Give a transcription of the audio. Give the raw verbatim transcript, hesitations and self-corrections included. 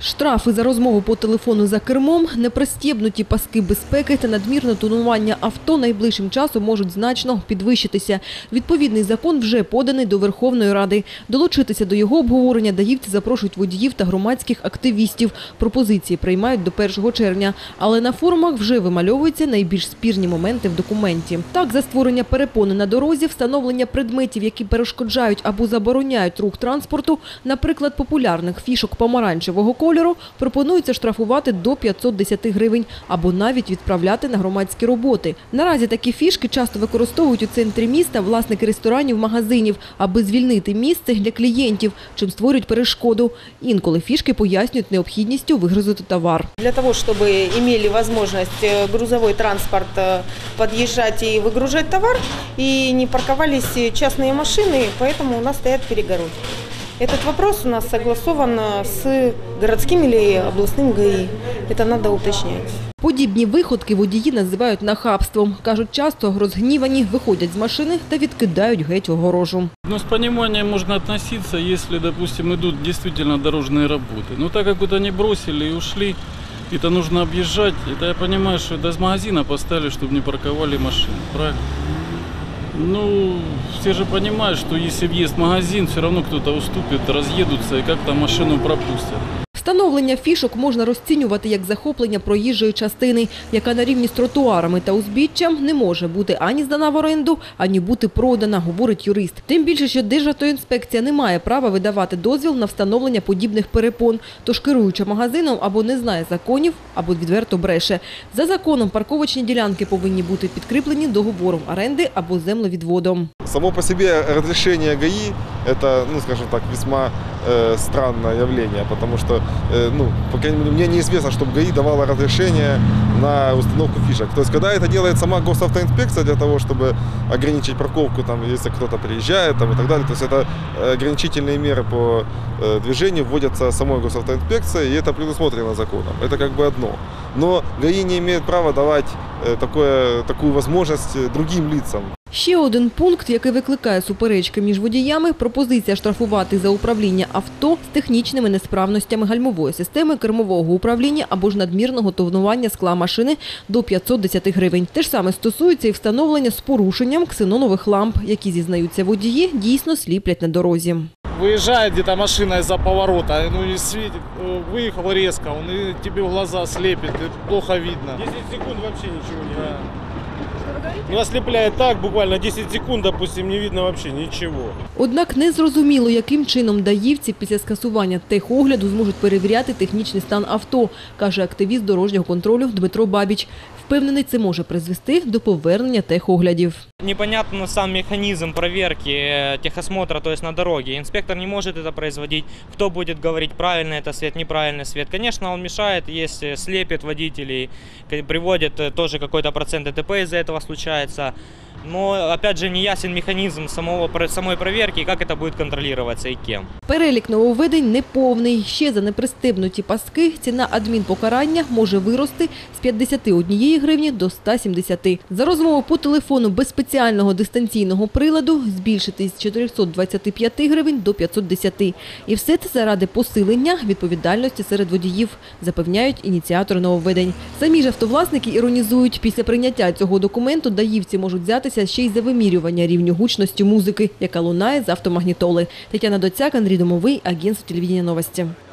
Штрафи за розмову по телефону за кермом, непристібнуті паски безпеки та надмірне тонування авто найближчим часом можуть значно підвищитися. Відповідний закон вже поданий до Верховної Ради. Долучитися до його обговорення даївці запрошують водіїв та громадських активістів. Пропозиції приймають до першого червня. Але на форумах вже вимальовуються найбільш спірні моменти в документі. Так, за створення перепони на дорозі, встановлення предметів, які перешкоджають або забороняють рух транспорту, наприклад, популярних фішок помаранчевого кольору, пропонується штрафувати до п'ятсот десять гривень або навіть відправляти на громадські роботи. Наразі такі фішки часто використовують у центрі міста власники ресторанів, магазинів, аби звільнити місце для клієнтів, чим створюють перешкоду. Інколи фішки пояснюють необхідністю вигрузити товар. Для того, чтобы имели возможность грузовой транспорт подъезжать и выгружать товар, и не парковались частные машины, поэтому у нас стоят перегородки. Этот вопрос у нас согласован с городским или областным ГАИ. Это надо уточнять. Подібні виходки водії називають нахабством. Кажуть, часто розгнівані виходять з машини та відкидають геть огорожу. Ну, с пониманием можно относиться, если, допустим, идут действительно дорожные работы. Но так как вот они бросили и ушли, это нужно объезжать, это я понимаю, что это с магазина поставили, чтобы не парковали машины, правильно? Ну, все же понимают, что если въезд в магазин, все равно кто-то уступит, разъедутся и как-то машину пропустят. Встановлення фішок можна розцінювати як захоплення проїжджої частини, яка на рівні з тротуарами та узбіччям не може бути ані здана в оренду, ані бути продана, говорить юрист. Тим більше, що Державтоінспекція не має права видавати дозвіл на встановлення подібних перепон, тож керуюча магазином або не знає законів, або відверто бреше. За законом парковочні ділянки повинні бути підкріплені договором оренди або землевідводом. Само по себе разрешение ГАИ – это, ну, скажем так, весьма э, странное явление, потому что, э, ну, по крайней мере, мне неизвестно, чтобы ГАИ давала разрешение на установку фишек. То есть, когда это делает сама госавтоинспекция для того, чтобы ограничить парковку, там, если кто-то приезжает там, и так далее, то есть это ограничительные меры по э, движению вводятся самой госавтоинспекцией, и это предусмотрено законом. Это как бы одно. Но ГАИ не имеет права давать э, такое, такую возможность другим лицам. Ще один пункт, який викликає суперечки між водіями – пропозиція штрафувати за управління авто з технічними несправностями гальмової системи, кермового управління або ж надмірного тонування скла машини до п'ятсот десять гривень. Те ж саме стосується і встановлення з порушенням ксенонових ламп, які, зізнаються водії, дійсно сліплять на дорозі. Выезжает где-то машина из-за поворота, ну и светит, выехал резко, он и тебе в глаза слепит, и плохо видно. десять секунд вообще ничего не видно. Ну, ослепляет так, буквально десять секунд, допустим, не видно вообще ничего. Однак не зрозуміло, яким чином даївці після скасування техогляду зможуть перевіряти технічний стан авто, каже активіст дорожнього контролю Дмитро Бабіч. Впевнений, це може призвести до повернення техоглядів. Непонятно сам механизм проверки техосмотра, то есть на дороге. Инспектор не может это производить. Кто будет говорить, правильный это свет, неправильный свет. Конечно, он мешает, если слепит водителей, приводит тоже какой-то процент ДТП из-за этого случается. Но, опять же, не ясен механизм самого, самой проверки, как это будет контролироваться и кем. Перелік нововведень неповний. Ще за непристебнуті паски ціна адмінпокарання може вирости з п'ятдесят однієї гривні до ста сімдесяти. За розмову по телефону без спеціального дистанційного приладу збільшити з чотирьохсот двадцяти п'яти гривень до п'ятсот десяти. І все це заради посилення відповідальності серед водіїв, запевняють ініціатори нововведень. Самі ж автовласники іронізують, після прийняття цього документу даївці можуть взятися ще й за вимірювання рівню гучності музики, яка лунає з автомагнітоли. Тетяна Доцяк, Андрій Домовий, агентство телевидения новости.